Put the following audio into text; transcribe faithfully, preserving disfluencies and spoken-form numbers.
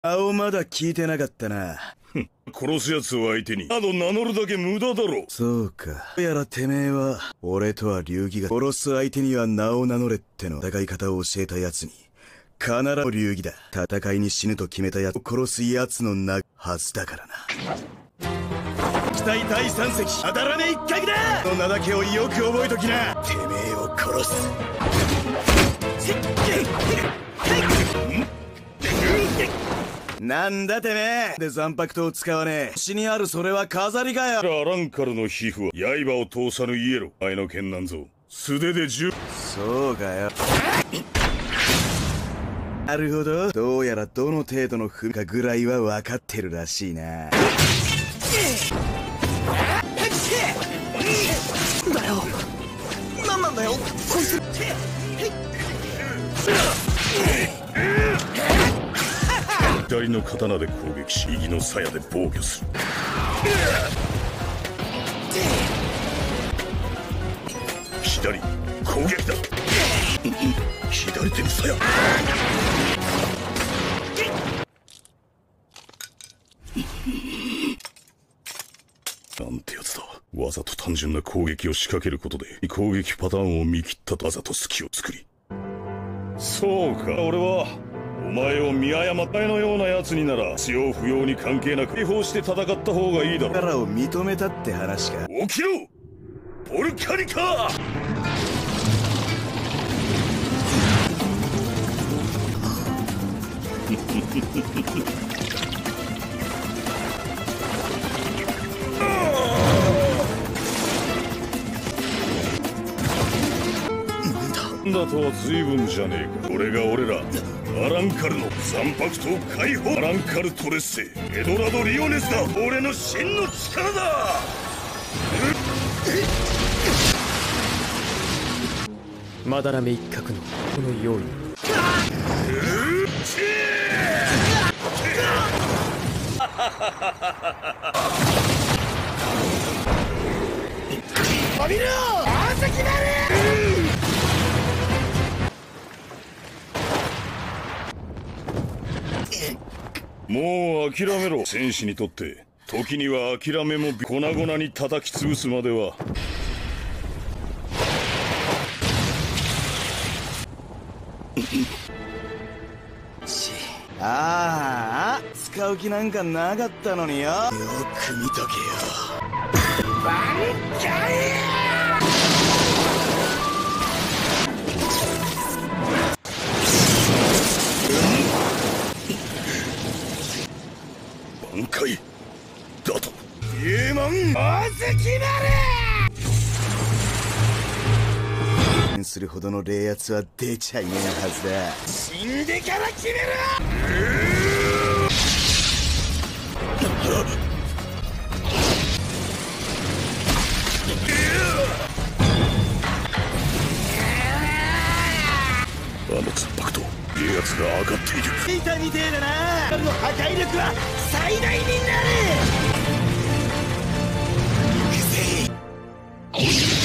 青まだ聞いてなかったな。 殺す奴を相手に、あと名乗るだけ無駄だろ。 そうか。どうやらてめえは、俺とは流儀が殺す相手には名を名乗れっての戦い方を教えた奴に、必ず流儀だ。戦いに死ぬと決めた奴を殺す奴の名はずだからな。期待第三隻、あだらめ一角だ。の名だけをよく覚えときな。てめえを殺す。なんだてめえで残白刀を使わねえ。死にあるそれは飾りかよ。 アランカルの皮膚は刃を通さぬイエロ。前の剣なんぞ素手で十。 そうかよ。なるほど。どうやらどの程度の踏みかぐらいは分かってるらしいな。だよ。なんなんだよこいつ。 左の刀で攻撃し、右の鞘で防御する。左攻撃だ。左手の鞘。なんてやつだ。わざと単純な攻撃を仕掛けることで攻撃パターンを見切ったとわざと隙を作り。そうか、俺はお前を見誤ったのような奴になら使用不要に関係なく違法して戦った方がいいだろう。 力を認めたって話か。 起きろボルカニカ。なんだとは随分じゃねえか。これが俺らアランカルの残白刀解放。アランカルトレッセエドラド・リオネスだ。俺の真の力だ。 まだらめ一角のこの用意。 浴びろ朝日なれ。 もう諦めろ。戦士にとって時には諦めも粉々に叩き潰すまでは。 ああ、使う気なんかなかったのによ。よく見とけよ。挽回。 挽回だと。イエマンおずきまれ。するほどの冷圧は出ちゃいねえはずだ。死んでから決めろ。 あの残白刀冷圧が上がっている。 見たみてえだな。彼の破壊力は最大になる。行くぜ。